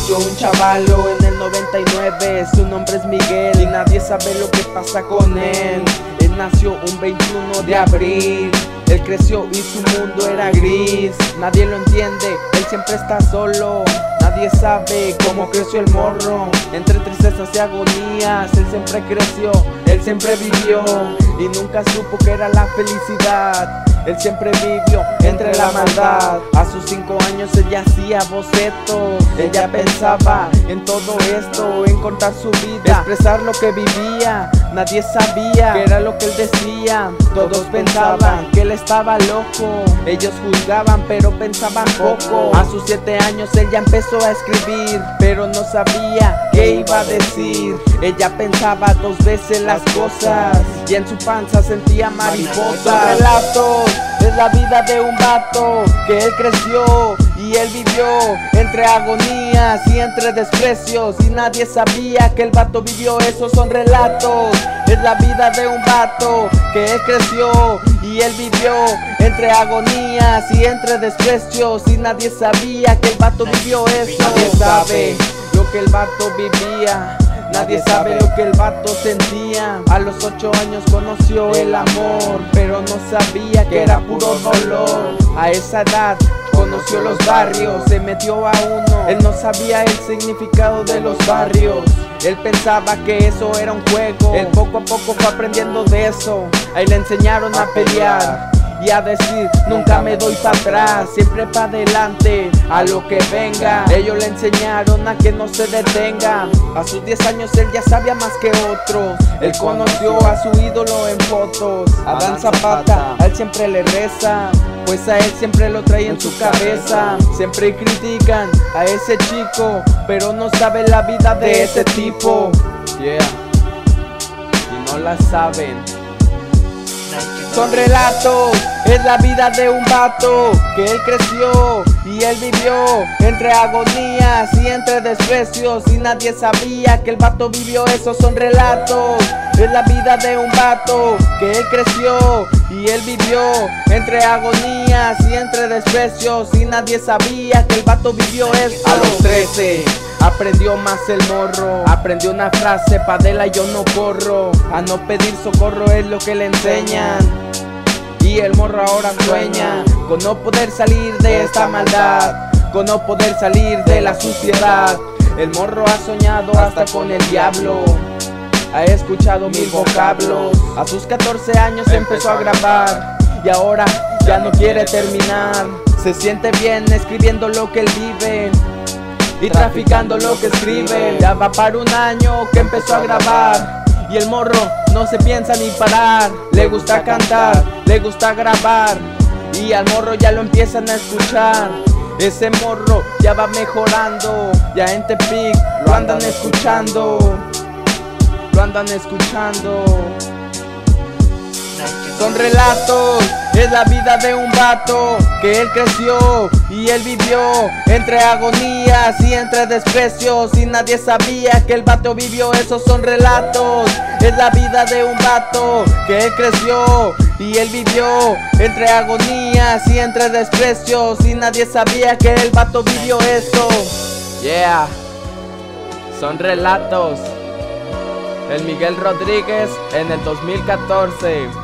Nació un chavalo en el 99, su nombre es Miguel y nadie sabe lo que pasa con él. Él nació un 21 de abril, él creció y su mundo era gris. Nadie lo entiende, él siempre está solo. Nadie sabe cómo creció el morro, entre tristezas y agonías. Él siempre creció, él siempre vivió y nunca supo que era la felicidad. Él siempre vivió entre la maldad. A sus 5 años ella hacía bocetos. Ella pensaba en todo esto, en contar su vida, expresar lo que vivía. Nadie sabía qué era lo que él decía. Todos pensaban que él estaba loco. Ellos juzgaban pero pensaban poco. A sus 7 años él ya empezó a escribir, pero no sabía qué iba a decir. Ella pensaba 2 veces las cosas y en su panza sentía mariposas. Relatos es la vida de un vato que él creció y él vivió entre agonías y entre desprecios y nadie sabía que el vato vivió. Esos son relatos. Es la vida de un vato que él creció y él vivió entre agonías y entre desprecios y nadie sabía que el vato vivió eso. Nadie sabe lo que el vato vivía. Nadie sabe lo que el vato sentía. A los 8 años conoció el amor, pero no sabía que era puro dolor. A esa edad conoció los barrios, se metió a uno. Él no sabía el significado de los barrios. Él pensaba que eso era un juego. Él poco a poco fue aprendiendo de eso. Ahí le enseñaron a pelear y a decir nunca me doy para atrás, siempre para adelante, a lo que venga. Ellos le enseñaron a que no se detenga. A sus 10 años él ya sabía más que otros. Él conoció a su ídolo en fotos, Adán Zapata. A él siempre le reza, pues a él siempre lo trae en su cabeza. Siempre critican a ese chico, pero no saben la vida de ese tipo. Yeah, y no la saben. Son relatos, es la vida de un vato que él creció y él vivió entre agonías y entre desprecios y nadie sabía que el vato vivió. Esos son relatos, es la vida de un vato que él creció y él vivió entre agonías y entre desprecios y nadie sabía que el vato vivió eso. A los 13 aprendió más el morro, aprendió una frase: padela yo no corro. A no pedir socorro es lo que le enseñan. Y el morro ahora sueña con no poder salir de esta maldad, con no poder salir de la suciedad. El morro ha soñado hasta con el diablo, ha escuchado 1000 vocablos. A sus 14 años empezó a grabar y ahora ya no quiere terminar. Se siente bien escribiendo lo que él vive y traficando lo que escribe. Ya va para 1 año que empezó a grabar y el morro no se piensa ni parar. Le gusta cantar, le gusta grabar y al morro ya lo empiezan a escuchar. Ese morro ya va mejorando, ya en Tepic lo andan escuchando, lo andan escuchando. Son relatos, es la vida de un vato que él creció y él vivió entre agonías y entre desprecios y nadie sabía que el vato vivió. Esos son relatos, es la vida de un vato que él creció y él vivió entre agonías y entre desprecios y nadie sabía que el vato vivió eso. Yeah, son relatos. El Miguel Rodríguez en el 2014.